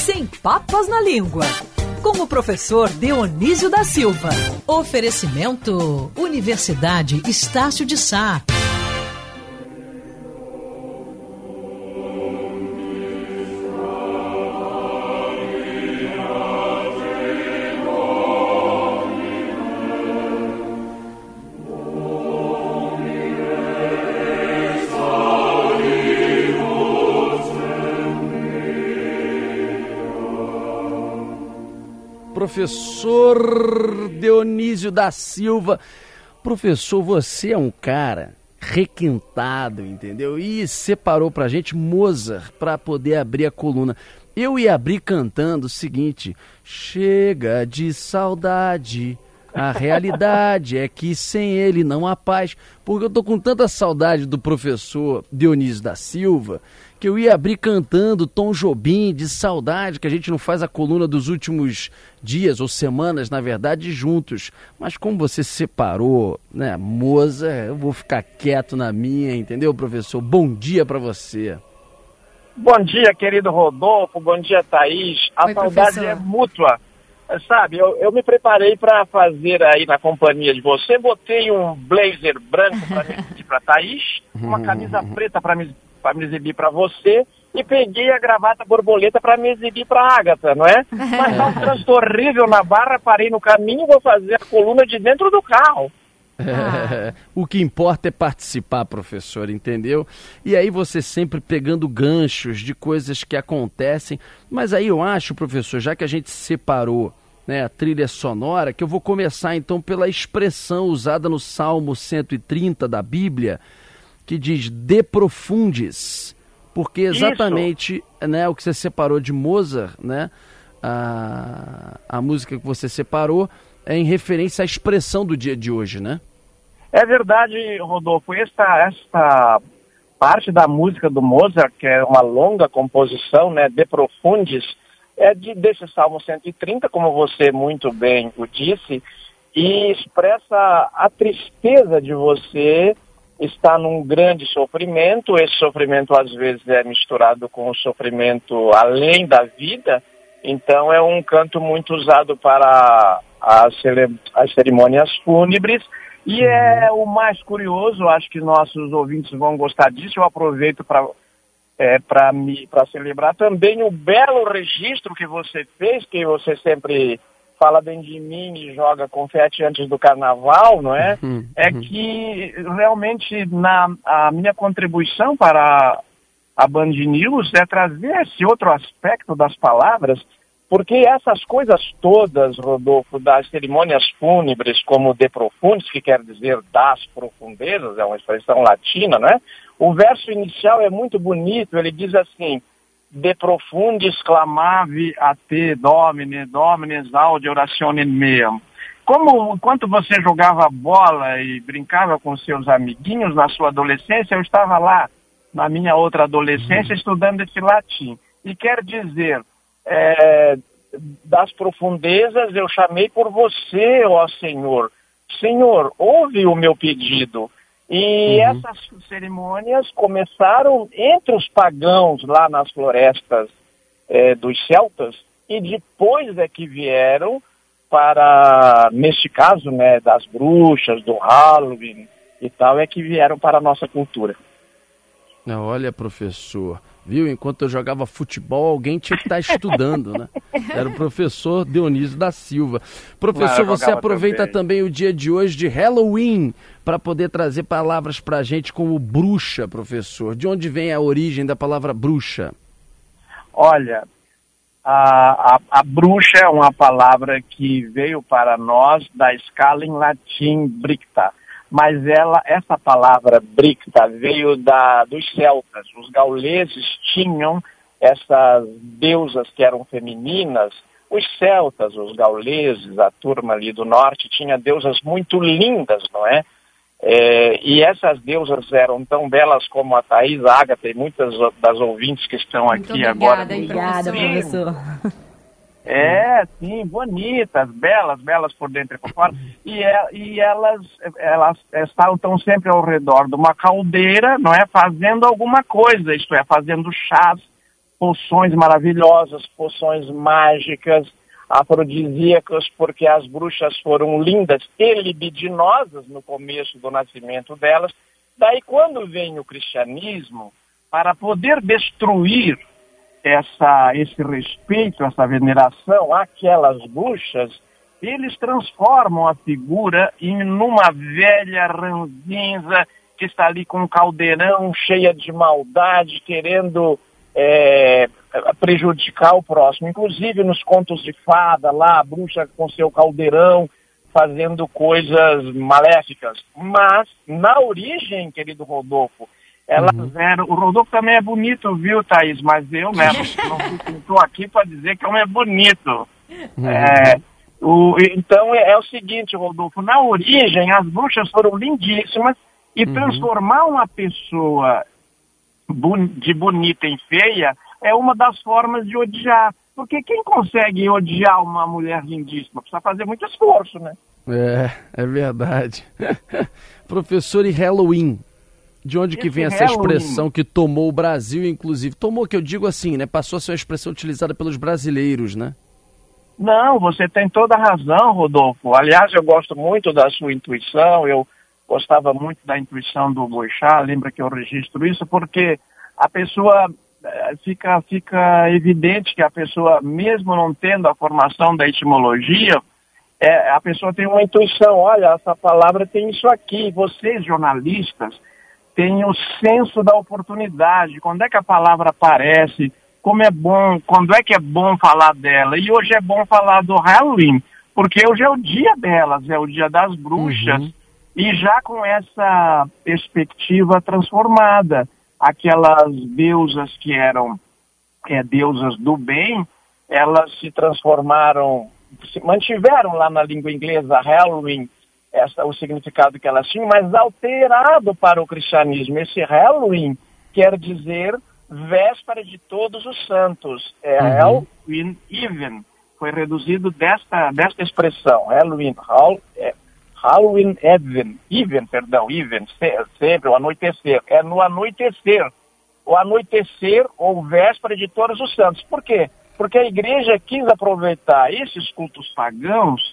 Sem papas na língua. Com o professor Dionísio da Silva. Oferecimento Universidade Estácio de Sá. Professor Dionísio da Silva. Professor, você é um cara requintado, entendeu? E separou pra gente Mozart pra poder abrir a coluna. Eu ia abrir cantando o seguinte: chega de saudade, a realidade é que sem ele não há paz. Porque eu tô com tanta saudade do professor Dionísio da Silva que eu ia abrir cantando Tom Jobim, de saudade, que a gente não faz a coluna dos últimos dias ou semanas, na verdade, juntos. Mas como você se separou, né, Mozart, eu vou ficar quieto na minha, entendeu, professor? Bom dia para você. Bom dia, querido Rodolfo, bom dia, Thaís. A saudade, professor, é mútua. Sabe, eu me preparei para fazer aí na companhia de você, botei um blazer branco para me exibir para Thaís, uma camisa preta para me exibir para você, e peguei a gravata borboleta para me exibir para Ágata, não é? Mas tá um trânsito horrível na Barra, parei no caminho e vou fazer a coluna de dentro do carro. O que importa é participar, professor, entendeu? E aí você sempre pegando ganchos de coisas que acontecem. Mas aí eu acho, professor, já que a gente separou, né, a trilha sonora, que eu vou começar então pela expressão usada no Salmo 130 da Bíblia, que diz de profundis, porque exatamente, né, o que você separou de Mozart, né, a música que você separou é em referência à expressão do dia de hoje, né? É verdade, Rodolfo. Esta parte da música do Mozart, que é uma longa composição, né, de profundis, é desse Salmo 130, como você muito bem o disse, e expressa a tristeza de você estar num grande sofrimento. Esse sofrimento às vezes é misturado com o sofrimento além da vida, então é um canto muito usado para as cerimônias fúnebres, e é o mais curioso, acho que nossos ouvintes vão gostar disso. Eu aproveito para celebrar também o belo registro que você fez, que você sempre fala bem de mim e joga confete antes do carnaval, não é? Que realmente a minha contribuição para a Band News é trazer esse outro aspecto das palavras, porque essas coisas todas, Rodolfo, das cerimônias fúnebres, como de profundis, que quer dizer das profundezas, é uma expressão latina, né? O verso inicial é muito bonito, ele diz assim: de profundis clamavi a te, Domine, Domine aude orationem meam. Como enquanto você jogava bola e brincava com seus amiguinhos na sua adolescência, eu estava lá na minha outra adolescência estudando esse latim. E quer dizer, das profundezas eu chamei por você, ó Senhor. Senhor, ouve o meu pedido. E essas cerimônias começaram entre os pagãos lá nas florestas dos celtas, e depois é que vieram para, neste caso, né, das bruxas, do Halloween e tal, é que vieram para a nossa cultura. Olha, professor, viu? Enquanto eu jogava futebol, alguém tinha que estar estudando, né? Era o professor Dionísio da Silva. Professor, você aproveita também o dia de hoje de Halloween para poder trazer palavras para a gente como bruxa, professor. De onde vem a origem da palavra bruxa? Olha, a bruxa é uma palavra que veio para nós da escala em latim bricta. Mas essa palavra bricta veio dos celtas. Os gauleses tinham essas deusas que eram femininas. Os celtas, os gauleses, a turma ali do norte, tinha deusas muito lindas, não é? E essas deusas eram tão belas como a Thaís, a Ágata e muitas das ouvintes que estão muito aqui agora. Obrigada, professor. Sim, bonitas, belas por dentro e por fora. E elas estão sempre ao redor de uma caldeira, não é? Fazendo alguma coisa, isto é, fazendo chás poções maravilhosas, poções mágicas, afrodisíacas, porque as bruxas foram lindas e libidinosas no começo do nascimento delas. Daí, quando vem o cristianismo, para poder destruir esse respeito, essa veneração àquelas bruxas, eles transformam a figura em uma velha ranzinza que está ali com um caldeirão cheia de maldade, querendo prejudicar o próximo. Inclusive nos contos de fada, lá a bruxa com seu caldeirão fazendo coisas maléficas. Mas, na origem, querido Rodolfo, elas eram... O Rodolfo também é bonito, viu, Thaís? Mas eu mesmo não estou aqui para dizer que homem é bonito. Então é o seguinte, Rodolfo, na origem as bruxas foram lindíssimas e transformar uma pessoa de bonita em feia é uma das formas de odiar. Porque quem consegue odiar uma mulher lindíssima? Precisa fazer muito esforço, né? É verdade. Professor, e Halloween? De onde que vem essa expressão que tomou o Brasil, inclusive? Tomou, que eu digo assim, né? Passou a ser uma expressão utilizada pelos brasileiros, né? Não, você tem toda a razão, Rodolfo. Aliás, eu gosto muito da sua intuição, eu gostava muito da intuição do Boixá, lembra que eu registro isso, porque a pessoa fica evidente que a pessoa, mesmo não tendo a formação da etimologia, a pessoa tem uma intuição, olha, essa palavra tem isso aqui. Vocês, jornalistas, têm o senso da oportunidade, quando é que a palavra aparece, como é bom, quando é que é bom falar dela. E hoje é bom falar do Halloween, porque hoje é o dia delas, é o dia das bruxas, e já com essa perspectiva transformada, aquelas deusas que eram deusas do bem, elas se transformaram, se mantiveram lá na língua inglesa, Halloween, o significado que elas tinham, mas alterado para o cristianismo. Esse Halloween quer dizer véspera de todos os santos. Halloween Even. Foi reduzido desta expressão. Halloween Even, sempre, o anoitecer. É no anoitecer. O anoitecer ou véspera de todos os santos. Por quê? Porque a igreja quis aproveitar esses cultos pagãos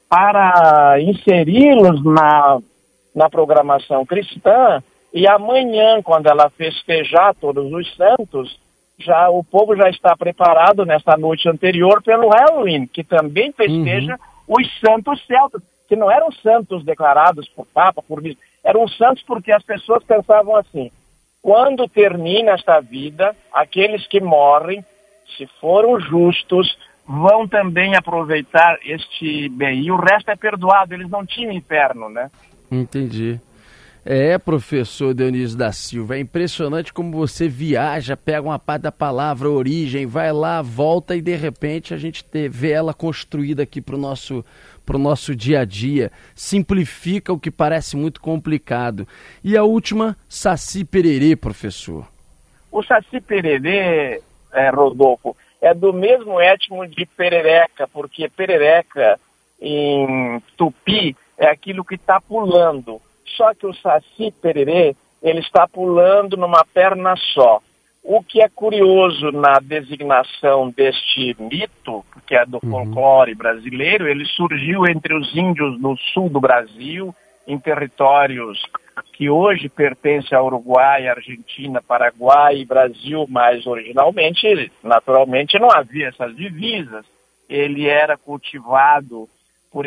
para inseri-los na programação cristã, e amanhã, quando ela festejar todos os santos, o povo já está preparado nessa noite anterior pelo Halloween, que também festeja os santos celtas, que não eram santos declarados por Papa, por bispo, eram santos porque as pessoas pensavam assim: quando termina esta vida, aqueles que morrem, se foram justos, vão também aproveitar este bem. E o resto é perdoado, eles não tinham inferno, né? Entendi. Professor Dionísio da Silva, é impressionante como você viaja, pega uma parte da palavra origem, vai lá, volta e de repente a gente vê ela construída aqui para o nosso dia a dia, simplifica o que parece muito complicado. E a última, Saci Pererê, professor. O Saci Pererê, Rodolfo, é do mesmo étimo de perereca, porque perereca em tupi é aquilo que está pulando. Só que o Saci Pererê, ele está pulando numa perna só. O que é curioso na designação deste mito, que é do folclore brasileiro, ele surgiu entre os índios do sul do Brasil, em territórios que hoje pertencem a Uruguai, Argentina, Paraguai e Brasil, mas originalmente, naturalmente, não havia essas divisas. Ele era cultivado por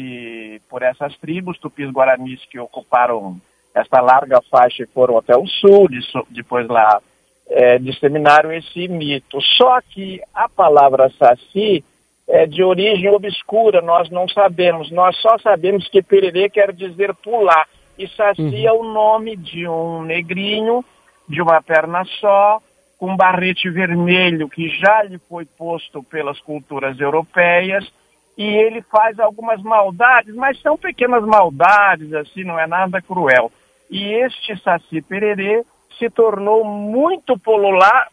essas tribos tupis-guaranis que ocuparam esta larga faixa e foram até o sul, depois lá disseminaram esse mito. Só que a palavra saci é de origem obscura, nós não sabemos, nós só sabemos que pererê quer dizer pular, e saci é o nome de um negrinho, de uma perna só, com barrete vermelho que já lhe foi posto pelas culturas europeias, e ele faz algumas maldades, mas são pequenas maldades, assim, não é nada cruel. E este Saci Pererê se tornou muito popular,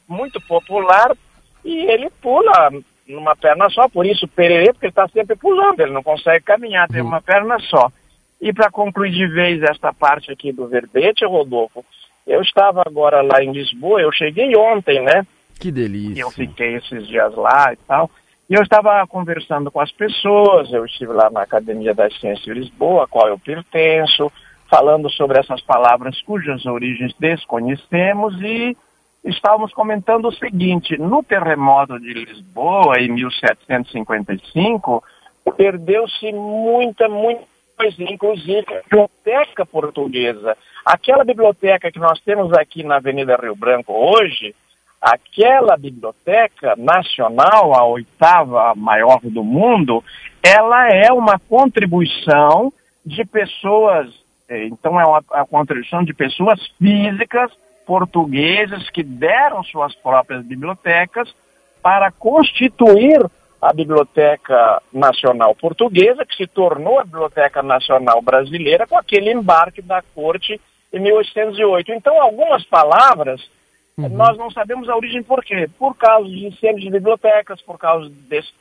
e ele pula numa perna só, por isso Pererê, porque ele está sempre pulando, ele não consegue caminhar, tem uma perna só. E para concluir de vez esta parte aqui do verbete, Rodolfo, eu estava agora lá em Lisboa, eu cheguei ontem, né? Que delícia. Eu fiquei esses dias lá e tal. E eu estava conversando com as pessoas, eu estive lá na Academia das Ciências de Lisboa, a qual eu pertenço, falando sobre essas palavras cujas origens desconhecemos, e estávamos comentando o seguinte: no terremoto de Lisboa, em 1755, perdeu-se muita coisa, inclusive a biblioteca portuguesa. Aquela biblioteca que nós temos aqui na Avenida Rio Branco hoje, aquela biblioteca nacional, a 8ª maior do mundo, ela é uma contribuição de pessoas, então é uma contribuição de pessoas físicas portuguesas que deram suas próprias bibliotecas para constituir a Biblioteca Nacional Portuguesa, que se tornou a Biblioteca Nacional Brasileira com aquele embarque da corte em 1808. Então, algumas palavras, nós não sabemos a origem por quê. Por causa de incêndios de bibliotecas, por causa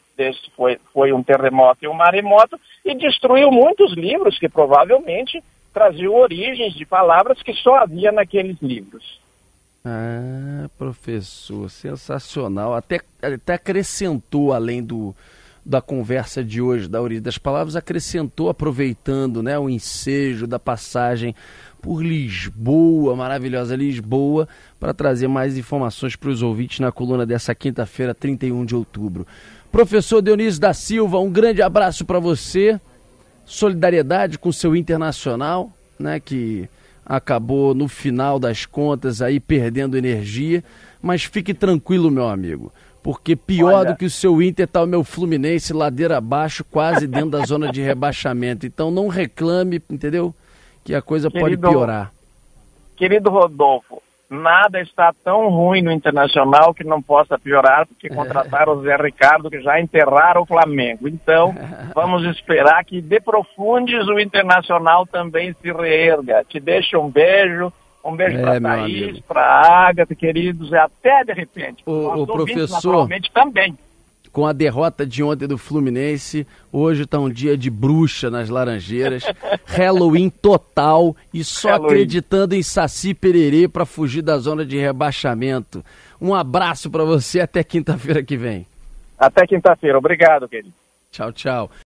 foi um terremoto e um maremoto, e destruiu muitos livros que provavelmente traziam origens de palavras que só havia naqueles livros. Ah, professor, sensacional. Até acrescentou, além da conversa de hoje, da origem das palavras, acrescentou, aproveitando, né, o ensejo da passagem por Lisboa, maravilhosa Lisboa, para trazer mais informações para os ouvintes na coluna dessa quinta-feira, 31 de outubro. Professor Dionísio da Silva, um grande abraço para você, solidariedade com o seu Internacional, né, que acabou no final das contas aí perdendo energia, mas fique tranquilo, meu amigo, porque pior do que o seu Inter tá o meu Fluminense, ladeira abaixo, quase dentro da zona de rebaixamento. Então não reclame, entendeu? Que a coisa pode piorar. Querido Rodolfo, nada está tão ruim no Internacional que não possa piorar, porque contrataram o Zé Ricardo, que já enterraram o Flamengo. Então, vamos esperar que de profundes o Internacional também se reerga. Te deixo um beijo para a Thaís, para a Ágata, queridos, e até de repente. O professor, naturalmente, também. Com a derrota de ontem do Fluminense, hoje está um dia de bruxa nas Laranjeiras, Halloween total e só acreditando em Saci Pererê para fugir da zona de rebaixamento. Um abraço para você, até quinta-feira que vem. Até quinta-feira, obrigado, querido. Tchau, tchau.